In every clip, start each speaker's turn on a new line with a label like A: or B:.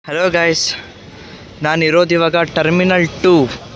A: Hello guys, ನಾನಿರೋದು ಇವಾಗ terminal 2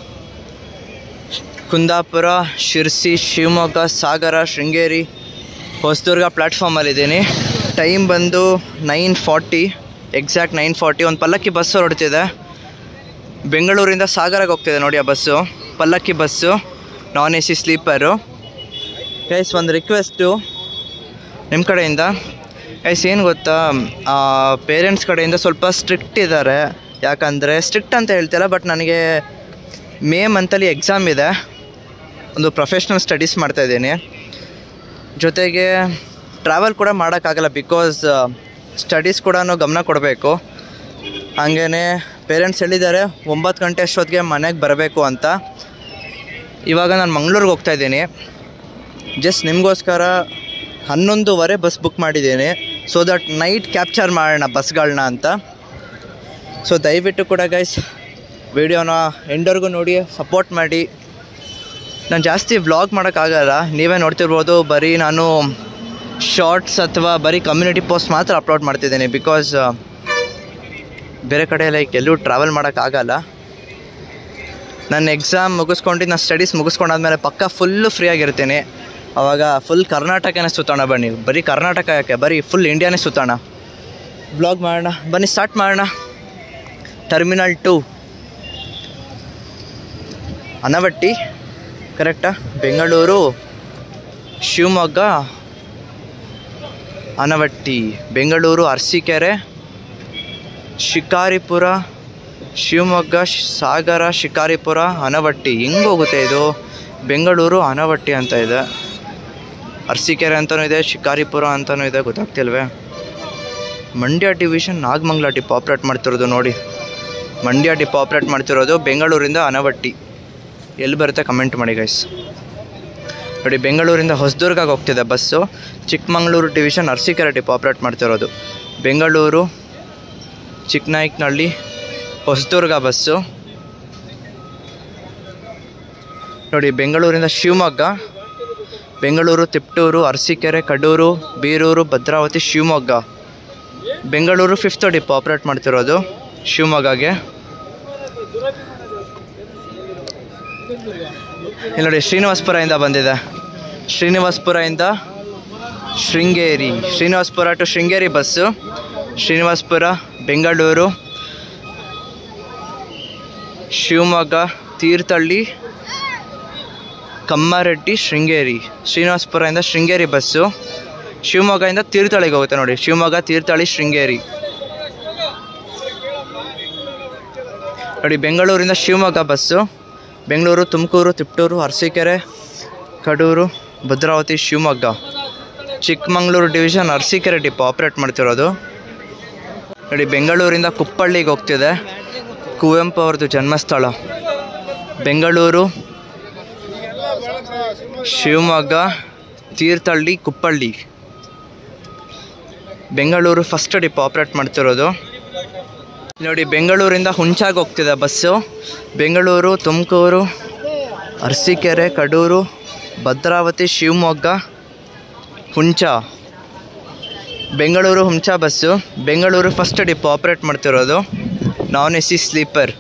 A: Kundapura, Sirsi, Shivamogga, Sagara, Sringeri, Hosadurga ಪ್ಲ್ಯಾಟ್ಫಾರ್ಮಲ್ಲಿದ್ದೀನಿ. ಟೈಮ್ ಬಂದು 9:40, ಎಕ್ಸಾಕ್ಟ್ 9:40. ಒಂದು ಪಲ್ಲಕ್ಕಿ ಬಸ್ಸು ಹೊರಡ್ತಿದೆ. ಬೆಂಗಳೂರಿಂದ ಸಾಗರಕ್ಕೆ ಹೋಗ್ತಿದೆ ನೋಡಿ ಆ bus, Pallakki bus, non AC sleeper. Guys, ಒಂದು ರಿಕ್ವೆಸ್ಟು ನಿಮ್ಮ ಕಡೆಯಿಂದ. ಗೈಸ್, ಏನು ಗೊತ್ತಾ, ಪೇರೆಂಟ್ಸ್ ಕಡೆಯಿಂದ ಸ್ವಲ್ಪ ಸ್ಟ್ರಿಕ್ಟ್ ಇದ್ದಾರೆ. ಯಾಕಂದರೆ ಸ್ಟ್ರಿಕ್ಟ್ ಅಂತ ಹೇಳ್ತಿಲ್ಲ, ಬಟ್ ನನಗೆ ಮೇ ಮಂತಲ್ಲಿ ಎಕ್ಸಾಮ್ ಇದೆ. ಒಂದು ಪ್ರೊಫೆಷ್ನಲ್ ಸ್ಟಡೀಸ್ ಮಾಡ್ತಾಯಿದ್ದೀನಿ. ಜೊತೆಗೆ ಟ್ರಾವೆಲ್ ಕೂಡ ಮಾಡೋಕ್ಕಾಗಲ್ಲ, ಬಿಕಾಸ್ ಸ್ಟಡೀಸ್ ಕೂಡ ಗಮನ ಕೊಡಬೇಕು. ಹಾಗೇ ಪೇರೆಂಟ್ಸ್ ಹೇಳಿದ್ದಾರೆ 9 ಗಂಟೆ ಅಷ್ಟೊತ್ತಿಗೆ ಮನೆಗೆ ಬರಬೇಕು ಅಂತ. ಇವಾಗ ನಾನು ಮಂಗಳೂರಿಗೆ ಹೋಗ್ತಾಯಿದ್ದೀನಿ. ಜಸ್ಟ್ ನಿಮಗೋಸ್ಕರ 11:15 ಬಸ್ ಬುಕ್ ಮಾಡಿದ್ದೀನಿ, ಸೊ ದಟ್ ನೈಟ್ ಕ್ಯಾಪ್ಚರ್ ಮಾಡೋಣ ಬಸ್ಗಳನ್ನ ಅಂತ. ಸೊ ದಯವಿಟ್ಟು ಕೂಡ ಗೈಸ್ ವಿಡಿಯೋನ ಎಂಡವರೆಗೂ ನೋಡಿ ಸಪೋರ್ಟ್ ಮಾಡಿ. ನಾನು ಜಾಸ್ತಿ ವ್ಲಾಗ್ ಮಾಡೋಕ್ಕಾಗಲ್ಲ, ನೀವೇ ನೋಡ್ತಿರ್ಬೋದು. ಬರೀ ನಾನು ಶಾರ್ಟ್ಸ್ ಅಥವಾ ಬರೀ ಕಮ್ಯುನಿಟಿ ಪೋಸ್ಟ್ ಮಾತ್ರ ಅಪ್ಲೋಡ್ ಮಾಡ್ತಿದ್ದೀನಿ, ಬಿಕಾಸ್ ಬೇರೆ ಕಡೆ ಎಲ್ಲೂ ಟ್ರಾವೆಲ್ ಮಾಡೋಕ್ಕಾಗಲ್ಲ. ನನ್ನ ಎಕ್ಸಾಮ್ ಮುಗಿಸ್ಕೊಂಡು ನಾನು ಸ್ಟಡೀಸ್ ಮುಗಿಸ್ಕೊಂಡಾದ್ಮೇಲೆ ಪಕ್ಕ ಫುಲ್ಲು ಫ್ರೀ ಆಗಿರ್ತೀನಿ. ಆವಾಗ ಫುಲ್ ಕರ್ನಾಟಕನೇ ಸುತ್ತೋಣ. ಬನ್ನಿ, ಬರೀ ಕರ್ನಾಟಕ ಯಾಕೆ, ಬರೀ ಫುಲ್ ಇಂಡಿಯಾನೇ ಸುತ್ತೋಣ. ಬ್ಲಾಗ್ ಮಾಡೋಣ, ಬನ್ನಿ ಸ್ಟಾರ್ಟ್ ಮಾಡೋಣ. ಟರ್ಮಿನಲ್ 2 ಆನವಟ್ಟಿ, ಕರೆಕ್ಟಾ? ಬೆಂಗಳೂರು, ಶಿವಮೊಗ್ಗ, ಆನವಟ್ಟಿ, ಬೆಂಗಳೂರು, ಅರಸೀಕೆರೆ, ಶಿಕಾರಿಪುರ, ಶಿವಮೊಗ್ಗ, ಸಾಗರ, ಶಿಕಾರಿಪುರ, ಆನವಟ್ಟಿ. ಹೆಂಗೆ ಹೋಗುತ್ತೆ ಇದು? ಬೆಂಗಳೂರು, ಆನವಟ್ಟಿ ಅಂತ ಇದೆ, ಅರಸೀಕೆರೆ ಅಂತಲೂ ಇದೆ, ಶಿಕಾರಿಪುರ ಅಂತಲೂ ಇದೆ, ಗೊತ್ತಾಗ್ತಿಲ್ವೇ? Mandya division Nagamangala depot operate ಮಾಡ್ತಿರೋದು ನೋಡಿ. ಮಂಡ್ಯ ಡಿಪ್ ಆಪ್ರೇಟ್ ಮಾಡ್ತಿರೋದು ಬೆಂಗಳೂರಿಂದ ಆನವಟ್ಟಿ. ಎಲ್ಲಿ ಬರುತ್ತೆ ಕಮೆಂಟ್ ಮಾಡಿ ಗೈಸ್. ನೋಡಿ, ಬೆಂಗಳೂರಿಂದ ಹೊಸದುರ್ಗಕ್ಕೆ ಹೋಗ್ತಿದೆ bus. Chikkamagaluru division Arsikere depot operate ಮಾಡ್ತಿರೋದು. ಬೆಂಗಳೂರು, ಚಿಕ್ಕನಾಯಕನಹಳ್ಳಿ, ಹೊಸದುರ್ಗ ಬಸ್ಸು. ನೋಡಿ, ಬೆಂಗಳೂರಿಂದ Shivamogga, Bengaluru, Tiptur, Arsikere, Kadur, Birur, Bhadravati, Shivamogga. Bengaluru 5th depot operate ಮಾಡ್ತಿರೋದು ಶಿವಮೊಗ್ಗಗೆ. ಇಲ್ಲಿ ನೋಡಿ, ಶ್ರೀನಿವಾಸಪುರದಿಂದ ಬಂದಿದೆ. ಶ್ರೀನಿವಾಸಪುರದಿಂದ ಶೃಂಗೇರಿ, ಶ್ರೀನಿವಾಸಪುರ ಟು ಶೃಂಗೇರಿ ಬಸ್ಸು. ಶ್ರೀನಿವಾಸಪುರ, ಬೆಂಗಳೂರು, ಶಿವಮೊಗ್ಗ, ತೀರ್ಥಹಳ್ಳಿ, ಕಮ್ಮಾರೆಡ್ಡಿ, ಶೃಂಗೇರಿ. ಶ್ರೀನಿವಾಸಪುರದಿಂದ ಶೃಂಗೇರಿ ಬಸ್ಸು. ಶಿವಮೊಗ್ಗದಿಂದ ತೀರ್ಥಹಳ್ಳಿಗೆ ಹೋಗುತ್ತೆ ನೋಡಿ. ಶಿವಮೊಗ್ಗ, ತೀರ್ಥಹಳ್ಳಿ, ಶೃಂಗೇರಿ. ನೋಡಿ, ಬೆಂಗಳೂರಿಂದ Shivamogga bus. Bengaluru, Tumakuru, Tiptur, Arsikere, Kadur, Bhadravati, Shivamogga. Chikkamagaluru division Arsikere depot operate ಮಾಡ್ತಿರೋದು. ನೋಡಿ, ಬೆಂಗಳೂರಿಂದ ಕುಪ್ಪಳ್ಳಿಗೆ ಹೋಗ್ತಿದೆ, ಕುವೆಂಪು ಅವ್ರದ್ದು ಜನ್ಮಸ್ಥಳ. Bengaluru, Shivamogga, Thirthahalli, Kuppalli. Bengaluru 1st depot operate ಮಾಡ್ತಿರೋದು. ನೋಡಿ, ಬೆಂಗಳೂರಿಂದ ಹುಂಚಾಗೆ ಹೋಗ್ತಿದೆ bus. Bengaluru, Tumakuru, Arsikere, Kadur, Bhadravati, Shivamogga, Huncha. Bengaluru Huncha bus. Bengaluru 1st depot operate ಮಾಡ್ತಿರೋದು, ನಾನ್ AC ಸ್ಲೀಪರ್.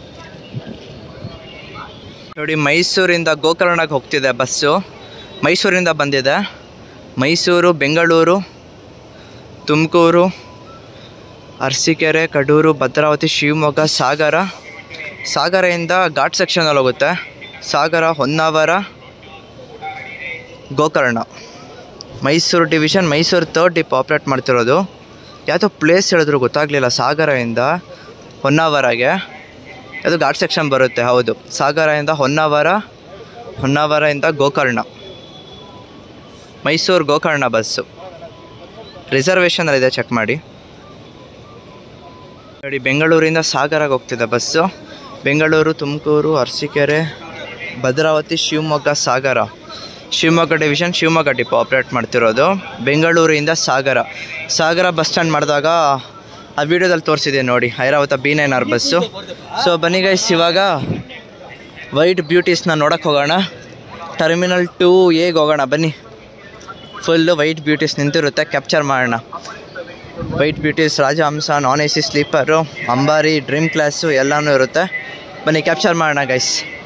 A: ನೋಡಿ, ಮೈಸೂರಿಂದ ಗೋಕರ್ಣಕ್ಕೆ ಹೋಗ್ತಿದೆ ಬಸ್ಸು. ಮೈಸೂರಿಂದ ಬಂದಿದೆ. ಮೈಸೂರು, ಬೆಂಗಳೂರು, ತುಮಕೂರು, ಅರಸೀಕೆರೆ, ಕಡೂರು, ಭದ್ರಾವತಿ, ಶಿವಮೊಗ್ಗ, ಸಾಗರ. ಸಾಗರದಿಂದ ಘಾಟ್ ಸೆಕ್ಷನಲ್ಲಿ ಹೋಗುತ್ತೆ. Sagara, Honnavar, Gokarna. Mysuru division Mysuru 3rd depot operate ಮಾಡ್ತಿರೋದು. ಯಾವುದೋ ಪ್ಲೇಸ್ ಹೇಳಿದ್ರು ಗೊತ್ತಾಗಲಿಲ್ಲ. ಸಾಗರದಿಂದ ಹೊನ್ನಾವರಗೆ ಅದು ಘಾಟ್ ಸೆಕ್ಷನ್ ಬರುತ್ತೆ. ಹೌದು, ಸಾಗರದಿಂದ ಹೊನ್ನಾವರ, ಹೊನ್ನಾವರದಿಂದ ಗೋಕರ್ಣ. ಮೈಸೂರು ಗೋಕರ್ಣ ಬಸ್ಸು ರಿಸರ್ವೇಷನಲ್ಲಿದೆ, ಚೆಕ್ ಮಾಡಿ. ನೋಡಿ, ಬೆಂಗಳೂರಿಂದ ಸಾಗರಕ್ಕೆ ಹೋಗ್ತಿದೆ bus. Bengaluru, Tumakuru, Arsikere, Bhadravati, Shivamogga, Sagara. Shivamogga division Shivamogga depot operate ಮಾಡ್ತಿರೋದು. ಬೆಂಗಳೂರಿಂದ ಸಾಗರ. ಸಾಗರ ಬಸ್ ಸ್ಟ್ಯಾಂಡ್ ಮಾಡಿದಾಗ ಆ ವಿಡಿಯೋದಲ್ಲಿ ತೋರಿಸಿದೆ ನೋಡಿ, ಐರಾವತ B9R ಬಸ್ಸು. ಸೊ ಬನ್ನಿ ಗೈಸ್, ಇವಾಗ ವೈಟ್ ಬ್ಯೂಟೀಸ್ನ ನೋಡೋಕ್ಕೆ ಹೋಗೋಣ. ಟರ್ಮಿನಲ್ 2A ಹೋಗೋಣ ಬನ್ನಿ. ಫುಲ್ಲು ವೈಟ್ ಬ್ಯೂಟೀಸ್ ನಿಂತಿರುತ್ತೆ, ಕ್ಯಾಪ್ಚರ್ ಮಾಡೋಣ. White beauties, Rajahamsa, non AC sleeper, Ambari, dream class ಎಲ್ಲನೂ ಇರುತ್ತೆ. ಬನ್ನಿ ಕ್ಯಾಪ್ಚರ್ ಮಾಡೋಣ ಗೈಸ್.